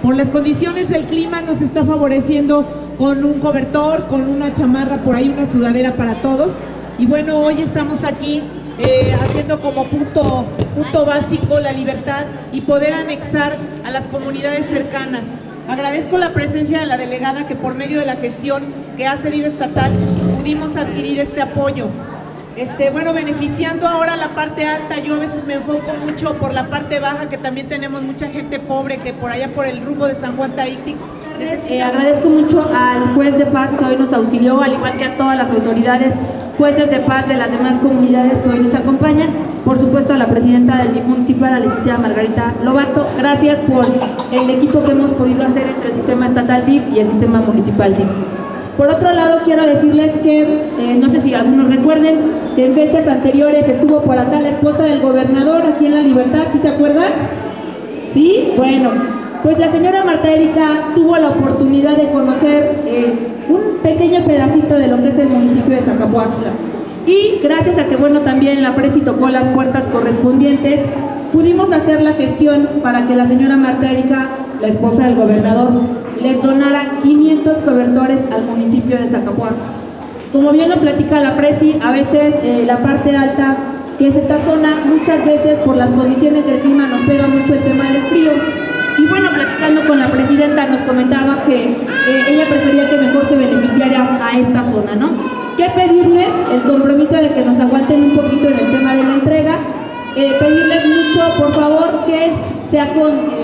por las condiciones del clima nos está favoreciendo con un cobertor, con una chamarra por ahí, una sudadera para todos. Y bueno, hoy estamos aquí haciendo como punto básico la libertad y poder anexar a las comunidades cercanas. Agradezco la presencia de la delegada que por medio de la gestión que hace DIF estatal pudimos adquirir este apoyo. Bueno, beneficiando ahora la parte alta, yo a veces me enfoco mucho por la parte baja, que también tenemos mucha gente pobre que por allá por el rumbo de San Juan Taític. Agradezco mucho al juez de paz que hoy nos auxilió, al igual que a todas las autoridades, jueces de paz de las demás comunidades que hoy nos acompañan, por supuesto a la presidenta del DIF municipal, la licenciada Margarita Lobato. Gracias por el equipo que hemos podido hacer entre el sistema estatal DIF y el sistema municipal DIF. Por otro lado, quiero decirles que, no sé si algunos recuerden, que en fechas anteriores estuvo por acá la esposa del gobernador aquí en La Libertad, ¿sí se acuerdan? ¿Sí? Bueno, pues la señora Marta Erika tuvo la oportunidad de conocer un pequeño pedacito de lo que es el municipio de Zacapuaxtla. Y gracias a que, bueno, también la Presi tocó las puertas correspondientes, pudimos hacer la gestión para que la señora Marta Erika, la esposa del gobernador, les donara 500 cobertores al municipio de Zacapuaxtla. Como bien lo platica la Presi, a veces la parte alta, que es esta zona, muchas veces por las condiciones del clima nos pega mucho el tema del frío. Y bueno, platicando con la presidenta nos comentaba que ella prefería que mejor se beneficiara a esta zona, ¿no? ¿Qué pedirles? El compromiso de que nos aguanten un poquito en el tema de la entrega. Pedirles mucho, por favor, que sea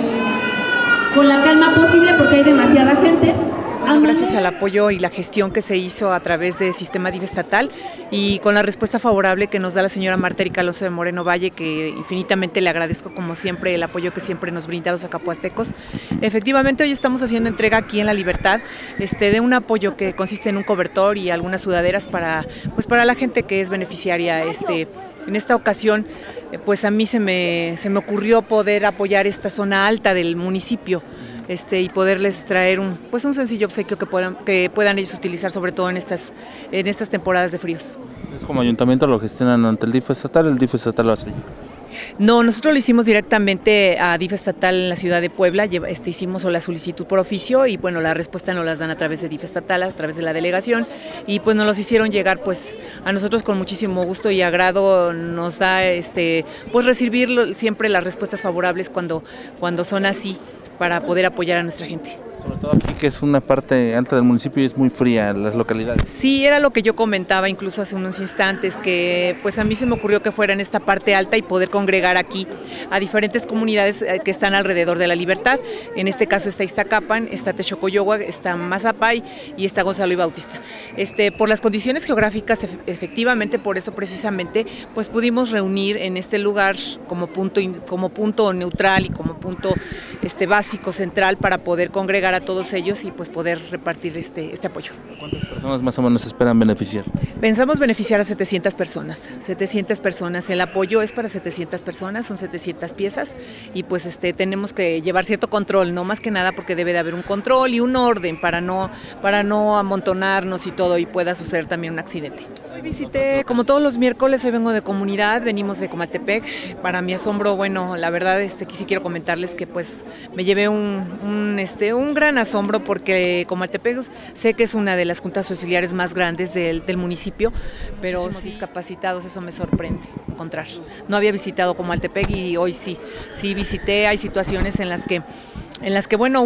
con la calma posible porque hay demasiada gente. Bueno, gracias al apoyo y la gestión que se hizo a través del sistema DIF estatal y con la respuesta favorable que nos da la señora Marta Erika Alonso de Moreno Valle, que infinitamente le agradezco como siempre el apoyo que siempre nos brinda a los zacapuastecos. Efectivamente, hoy estamos haciendo entrega aquí en La Libertad de un apoyo que consiste en un cobertor y algunas sudaderas para la gente que es beneficiaria. En esta ocasión, pues a mí se me ocurrió poder apoyar esta zona alta del municipio. Y poderles traer un sencillo obsequio que puedan ellos utilizar, sobre todo en estas temporadas de fríos. ¿Es como ayuntamiento lo gestionan ante el DIF estatal lo hace? No, nosotros lo hicimos directamente a DIF estatal en la ciudad de Puebla, hicimos la solicitud por oficio y bueno, la respuesta nos las dan a través de DIF estatal, a través de la delegación y pues nos los hicieron llegar pues a nosotros con muchísimo gusto y agrado. Nos da pues recibir siempre las respuestas favorables cuando son así, para poder apoyar a nuestra gente. Sobre todo aquí que es una parte alta del municipio y es muy fría las localidades. Sí, era lo que yo comentaba incluso hace unos instantes, que pues a mí se me ocurrió que fuera en esta parte alta y poder congregar aquí a diferentes comunidades que están alrededor de La Libertad. En este caso está Iztacapan, está Texocoyogua, está Mazapay y está Gonzalo y Bautista. Por las condiciones geográficas, efectivamente, por eso precisamente, pues pudimos reunir en este lugar como punto neutral y como punto básico, central, para poder congregar a todos ellos y pues poder repartir este apoyo. ¿Cuántas personas más o menos esperan beneficiar? Pensamos beneficiar a 700 personas. 700 personas. El apoyo es para 700 personas, son 700 piezas y pues tenemos que llevar cierto control, no más que nada porque debe de haber un control y un orden para no amontonarnos y todo y pueda suceder también un accidente. Hoy visité, como todos los miércoles, hoy vengo de comunidad, venimos de Comaltepec. Para mi asombro, bueno, la verdad sí quiero comentarles que pues me llevé un gran asombro porque Comaltepec sé que es una de las juntas auxiliares más grandes del municipio, pero sí, discapacitados, eso me sorprende encontrar. No había visitado Comaltepec y hoy sí visité. Hay situaciones en las que bueno,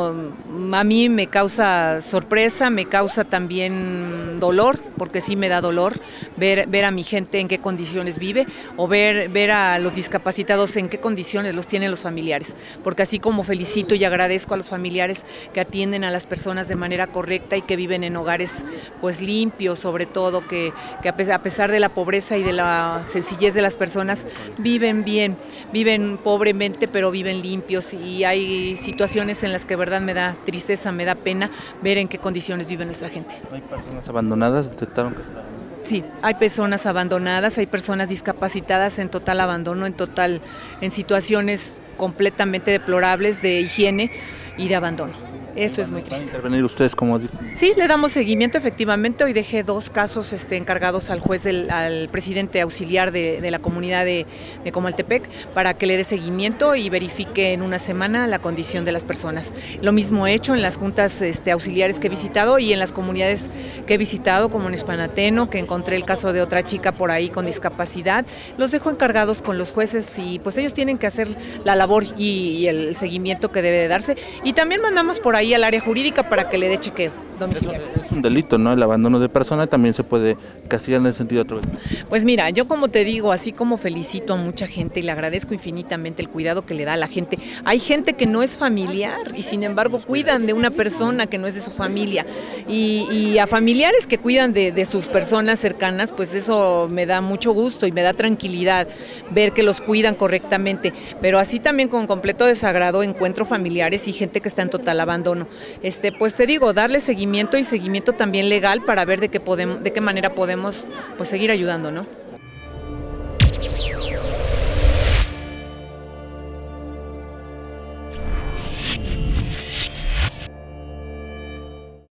a mí me causa sorpresa, me causa también dolor, porque sí me da dolor ver a mi gente en qué condiciones vive o ver a los discapacitados en qué condiciones los tienen los familiares, porque así como felicito y agradezco a los familiares que atienden a las personas de manera correcta y que viven en hogares pues limpios, sobre todo que a pesar de la pobreza y de la sencillez de las personas viven bien, viven pobremente pero viven limpios, y hay situaciones en las que verdad me da tristeza, me da pena ver en qué condiciones vive nuestra gente. ¿Hay personas abandonadas? ¿Detectaron que estaban? Sí, hay personas abandonadas, hay personas discapacitadas en total abandono, en situaciones completamente deplorables de higiene y de abandono. Eso es muy ¿Van a triste. intervenir ustedes como...? Sí, le damos seguimiento efectivamente. Hoy dejé 2 casos encargados al juez, al presidente auxiliar de la comunidad de Comaltepec, para que le dé seguimiento y verifique en una semana la condición de las personas. Lo mismo he hecho en las juntas auxiliares que he visitado y en las comunidades que he visitado, como en Espanateno, que encontré el caso de otra chica por ahí con discapacidad. Los dejo encargados con los jueces y pues ellos tienen que hacer la labor y el seguimiento que debe de darse. Y también mandamos por ahí al área jurídica para que le dé chequeo domiciliario. Es un delito, ¿no? El abandono de persona también se puede castigar en ese sentido otra vez. Pues mira, yo como te digo, así como felicito a mucha gente y le agradezco infinitamente el cuidado que le da a la gente, hay gente que no es familiar y sin embargo cuidan de una persona que no es de su familia y a familiares que cuidan de sus personas cercanas, pues eso me da mucho gusto y me da tranquilidad ver que los cuidan correctamente, pero así también con completo desagrado encuentro familiares y gente que está en total abandono. Pues te digo, darle seguimiento y seguimiento también legal para ver de qué manera podemos pues seguir ayudando, ¿no?